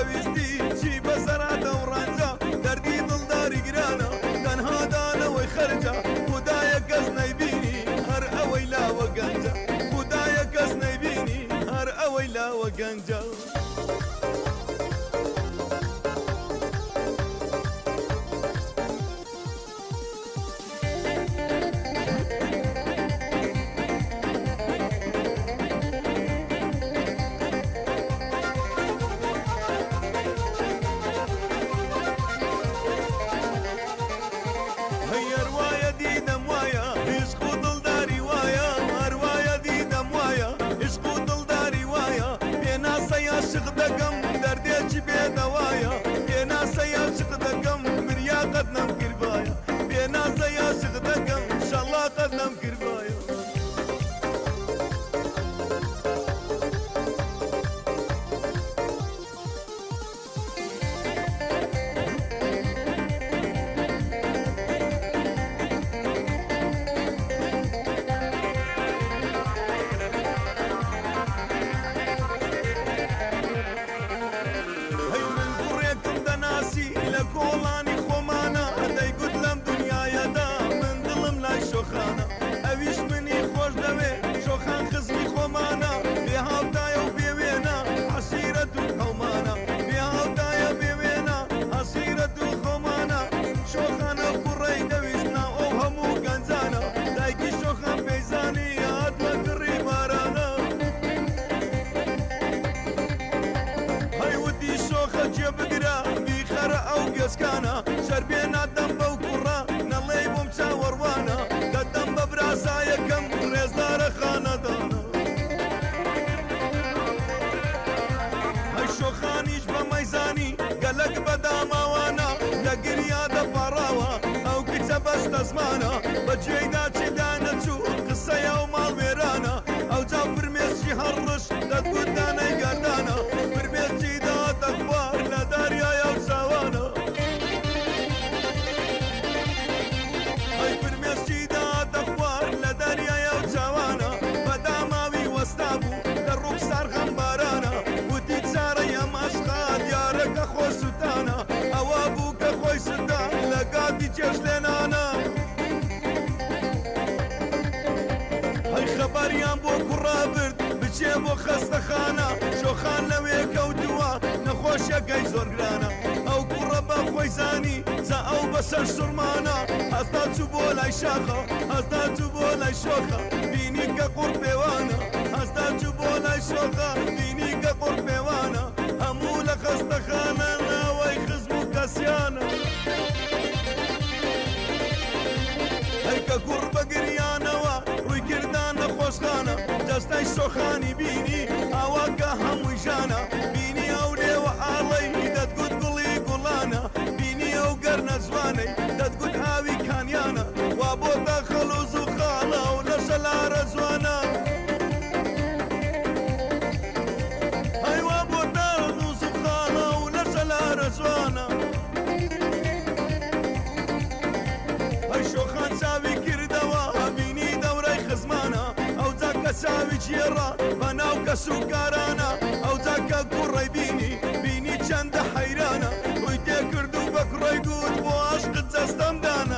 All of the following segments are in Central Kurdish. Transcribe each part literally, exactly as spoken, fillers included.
ئەویستی چی بەسەراتە و ڕەنجە دەردی دڵداری گرانە تەنها دانەوەی خەرجە خودایە کەس نەیبینی هەر ئەوەی لاوە گەنجە خودایە کەس نەیبینی هەر ئەوەی لاوە گەنجە عاشق دەکەم دەردێکی بێدەوایە پێناسە عاشق دەکەم بریا قەت نەمکردایە پێناسە عاشق دەکەم ئینشەڵڵا قەت نەمکردایە کۆڵانی خۆمانە دەیگوت لەم دنیاەدا من دڵم لای شۆخانە ئەویش منی خۆش دەوێ شۆخان خزمی خۆمانە بێ هاوتایە و بێوێنە عەشیرەت و قەومانە بێ هاوتایە بێوێنە عەشیرەت و قەومانە شۆخانە کوڕەی دەویستنا ئەو هەموو گەنجانە دایکی شۆخان پەیزانی هاتوە کڕی بارانە هەیوتی شۆخە جێ بگرە بیخەرە ئەو گەسکانە شەربێنە دەم بەو کوڕە نەڵێی بۆم چاوەڕوانە دەدەم بە برازایەکەم ڕێزدارە خانەدانە هەی شۆخانیش بە مەیزانی گەلک بەداماوانە لە گریا دەپاڕاوە ئەو کچە بەستە زمانە بەجێیدا چێدا نەچوو قسەیە و ماڵوێرانە ئەو جا فرمێشی هەڕش دەتگوت دانەی گەردانە فرمێشی داهاتە خوار لە داریایە و چاوانە ئەی فرمێشی داهاتە خوار لە داریایە و چاوانە بەداماوی وەستا بوو لە ڕووکسار غەمبارانە وتی چارەی ئەم عەشقا دیارەکە خۆ سوتانە ئەوە بوو کە خۆی سوتان لە گاتی چێژ لێنانە هەی خەباریان بۆ کوڕا برد بچێ بۆ خەستەخانە شۆخان لەوێ کەوتووە نەخۆشیەکەی زۆر گرانە ئەو کوڕە بە خۆی زانی جا ئەو بەسەر سوڕمانە هەستا چوو بۆ لای شاخە هەستا چوو بۆ لای شۆخە بینی کە قوڕ پێوانە هەستا چوو بۆ لای شۆخە بینی کە قوڕ پێوانە هەموو لە خەستەخانە ناوەی خزم و کەسیانە هەی کە کوڕ بە گریانەوە ڕووی کردان نەخۆشخانە جەستەی شۆخانی بینی ئاواکە هەمووی ژانە بینی ئەو لێوە ئاڵەی دەتگوت گوڵی گوڵانە بینی ئەو گەرنە جوانەی دەتگوت ئاوی کانیانە وا بۆ دەخەڵوز و خاڵە و لە شەلارە جوانە هەی وا بۆ دەخەڵوز و خاڵە و لە شەلارە جوانە هەی شۆخان چاوی کردەوە بینی دەورەی خزمانە ئەو جا کە چاوی جێڕا بەناو کەس و کارانە ئەو جا کە کوڕەی بینی بینی چەندە حەیرانە ڕووی تێکرد و بە کوڕەی گوت بۆ عاشقت جەستەمدانە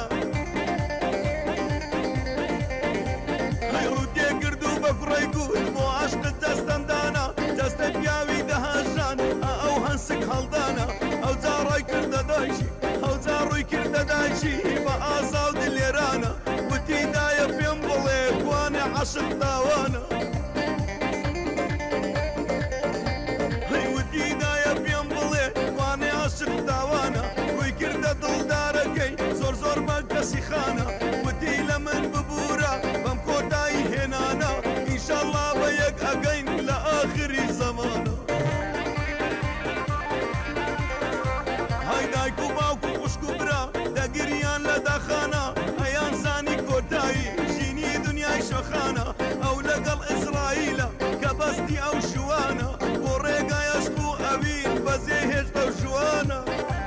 هەی ڕوو تێکرد و بە کوڕەی گوت بۆ عاشقت جەستەمدانە جەستە پیاوی دەهاژان ئەو هەنسک هەڵدانە ئەو جا ڕای کردە دایکی ئەو جا ڕووی کردە دایکی بە ئازا و دلێرانە وتی دایە پێم بڵێ کوانێ عاشق داوانە هەی وتی دایە پێم بڵێ کوانێ عاشق داوانە ڕووی کردە دڵدارەکەی زۆر زۆر بە کەسی خانە وتی لە من ببوورە بەم کۆتایی هێنانە ئینشەڵڵا بە یەک ئەگەین لە ئاخری زەمانە هەی دایک و باوک و خوشک و برا دەگریان لە داخانە ئەیان زانی کۆتایی ژینی دنیای شۆخانە ئەو لەگەڵ ئیزرائیلە کە بەستی ئەو شوانە بۆ ڕێگای عەشق و ئەوین بەزێ هێشتە و شوانە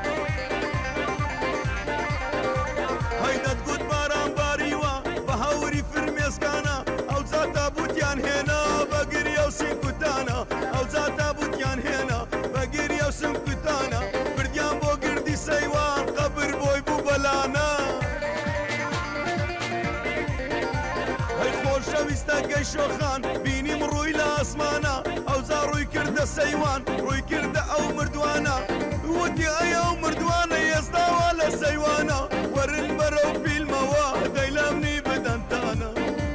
هەی دەتگوت باران باریوە بە هەوری فرمێسکانە ئەو جا تابوتیان هێنا بە گریە و سینکوتانە ئەو جا تابوتیان هێنا بە گریە و سینکوتانە دەی شۆخان بینیم ڕووی لە ئاسمانە ئەوزا ڕووی کردە سەیوان ڕووی کردە ئەو مردوانە وتی ئەی ئەو مردوانە ئێستاوا لە سەیوانە وەرن بەرەو فیلمەوە دەیلەمنی بدەنتانە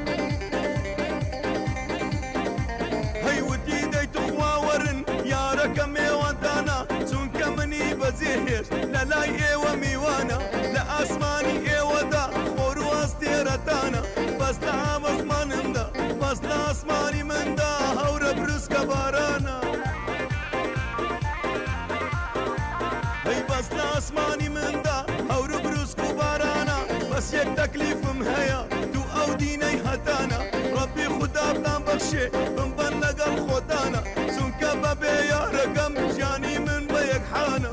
هەی وتی دەی توخوا وەرن یارەکە مێوەندانە چونکە منی بەجێهێش لە لای ئێوە میوانە لە ئاسمانی ئێوەدا خۆر و ئەستێرەتانە بەس لە ئامەزمانمدا بەس لە ئاسمانی مندا هەورە بروسکە بارانە هەی بەس لە ئاسمانی مندا هەورە بروسک و بارانە بەس یەک تەکلیفم هەیە دوو ئەو دینەی هەتانە ڕەبی خودا بتان بەخشێ بمبەن لەگەڵ خۆتانە چونکە بەبێ یارەکەم ژیانی من بە یەکحانە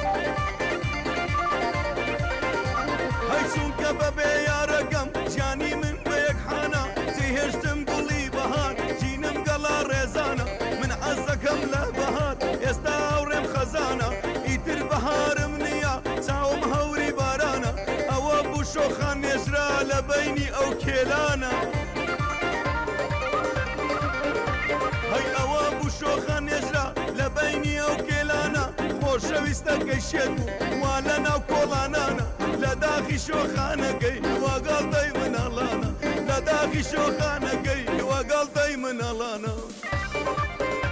هەی چونکە بەبێ یارەکەم ژیانی من بە یەکحانە جێهێشتم گوڵی بەهار ژینم گەڵا ڕێزانە من عەزەکەم لە بەهار ئێستا هاوڕێم خەزانە ئیتر بەهارم نییە چاوم هەوری بارانە ئەوە بوو شۆخان نێژرا لە بەینی ئەو کێلانە هەی ئەوە بوو شۆخان نێژرا لە بەینی ئەو کێلانە خۆشەویستەکەی شێت بوو وا لە ناو کۆڵانانە لە داخی شۆخانەکەی وەگەڵ دەی منەڵانە لە داخی شۆخانەکەی وەگەڵ دەی منەڵانە